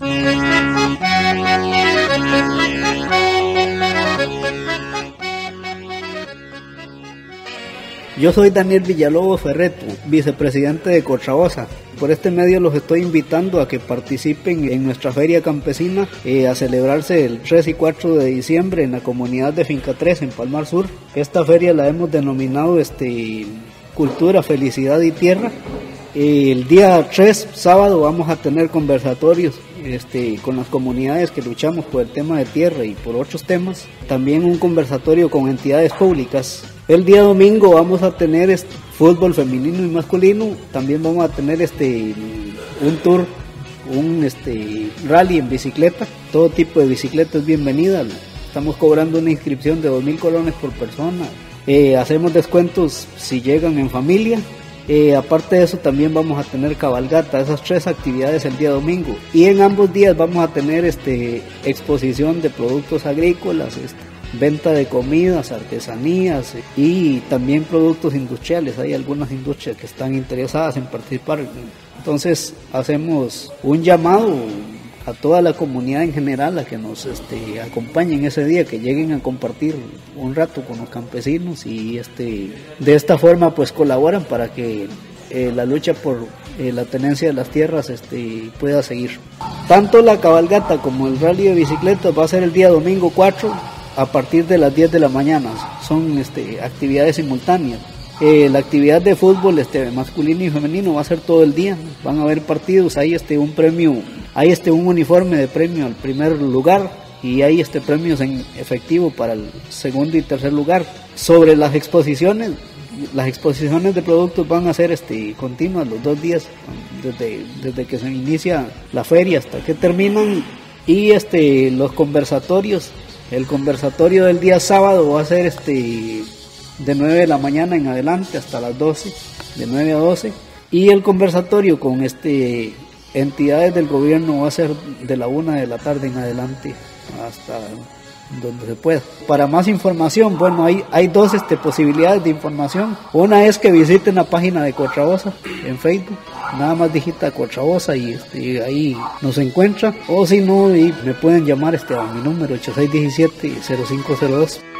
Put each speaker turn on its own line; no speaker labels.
Yo soy Daniel Villalobos Ferreto, vicepresidente de Cotraosa. Por este medio los estoy invitando a que participen en nuestra feria campesina a celebrarse el 3 y 4 de diciembre en la comunidad de Finca 3 en Palmar Sur. Esta feria la hemos denominado Cultura, Felicidad y Tierra. El día 3, sábado, vamos a tener conversatorios con las comunidades que luchamos por el tema de tierra y por otros temas. También un conversatorio con entidades públicas. El día domingo vamos a tener fútbol femenino y masculino. También vamos a tener un tour, un rally en bicicleta. Todo tipo de bicicleta es bienvenida. Estamos cobrando una inscripción de 2,000 colones por persona. Hacemos descuentos si llegan en familia. Aparte de eso también vamos a tener cabalgata, esas 3 actividades el día domingo, y en ambos días vamos a tener exposición de productos agrícolas, venta de comidas, artesanías y también productos industriales. Hay algunas industrias que están interesadas en participar, entonces hacemos un llamado a toda la comunidad en general a que nos acompañen ese día, que lleguen a compartir un rato con los campesinos y de esta forma pues colaboran para que la lucha por la tenencia de las tierras pueda seguir. Tanto la cabalgata como el rally de bicicletas va a ser el día domingo 4 a partir de las 10 de la mañana, son actividades simultáneas. La actividad de fútbol masculino y femenino va a ser todo el día, van a haber partidos, hay un premio, hay un uniforme de premio al primer lugar y hay premios en efectivo para el segundo y tercer lugar. Sobre las exposiciones de productos van a ser continuas los 2 días, desde que se inicia la feria hasta que terminan, y los conversatorios. El conversatorio del día sábado va a ser de 9 de la mañana en adelante hasta las 12, de 9 a 12, y el conversatorio con entidades del gobierno va a ser de la 1 de la tarde en adelante hasta donde se pueda. Para más información, bueno, hay 2 posibilidades de información. Una es que visiten la página de Cotraosa en Facebook, nada más digita Cotraosa y ahí nos encuentra, o si no, me pueden llamar a mi número 8617-0502.